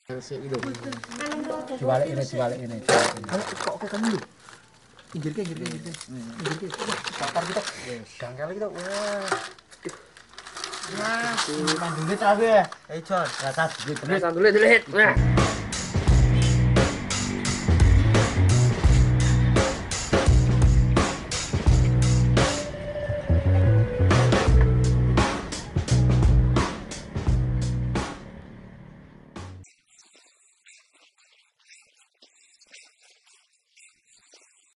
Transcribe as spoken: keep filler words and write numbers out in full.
Sik gitu. Dibalik ini, dibalik ini. Kalau kok ke kamu lho. Pinggir ke, pinggir ke, pinggir ke. Pinggir ke. Wah, bakar kita. Gangkel kita. Wah. Nah, mandule cabe. Eh, Jon, rasa duit. Nah, santulit dulit. Nah.